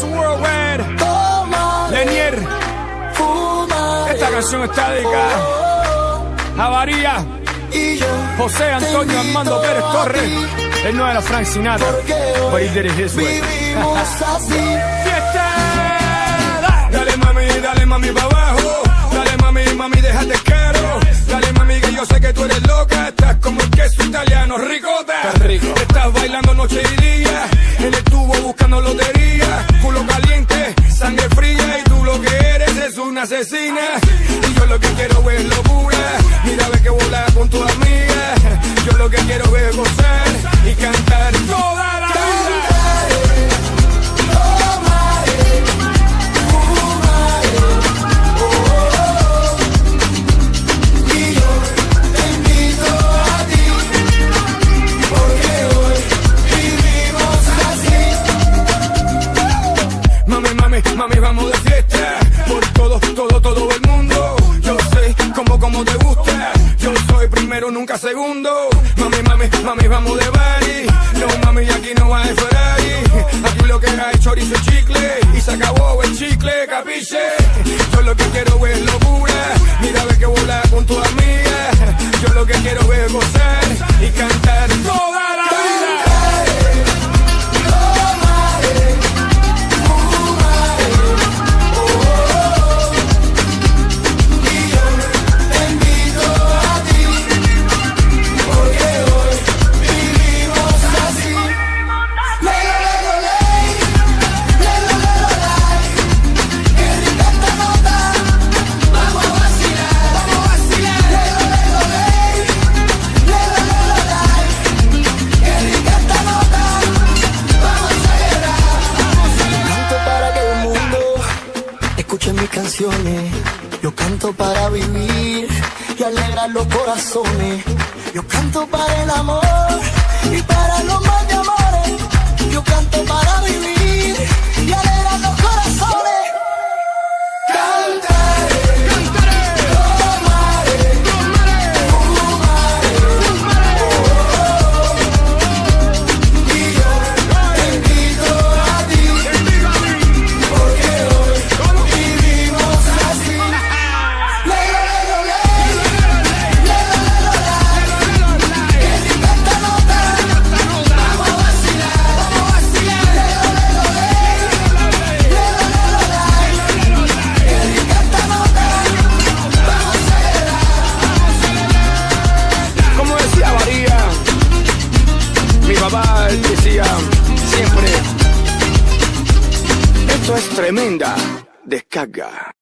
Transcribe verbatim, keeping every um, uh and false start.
Alex Worldwide, Lenier. Esta canción está dedicada a María, José Antonio Armando Pérez Torres. Él no era Frank Sinatra, but he did it his way. Fiesta. Dale mami, dale mami pa' abajo. Dale mami, mami, déjate caro. Dale mami, que yo sé que tú eres loca. Estás como el queso italiano, ricota. Rico. Estás bailando noche y día. En el tubo buscando lotería. Culo caliente, sangre fría. Y tú lo que eres es una asesina. Y yo lo que quiero es locura. Mira, ve que volar con tu amiga. Yo lo que quiero es gozar y cantar toda la vida. Mami, vamos de fiesta por todo, todo, todo el mundo. Yo sé cómo, cómo te gusta. Yo soy primero, nunca segundo. Mami, mami, mami, vamos de party. No, mami, aquí no hay Ferrari. Aquí lo que hay chorizo y chicle. Y se acabó el chicle, capiche. Yo lo que quiero es locura. Mira, ve que volar con tu amiga. Yo lo que quiero es gozar y cantar toda la vida. Yo canto para vivir y alegrar los corazones. Yo canto para el amor y para los más de amores. Yo canto para vivir y alegrar los corazones. Cantaré, cantaré, tomaré, tomaré, fumaré, fumaré. Oh, oh. Y yo te invito a ti, porque hoy vivimos así. Papá decía siempre, esto es tremenda descarga.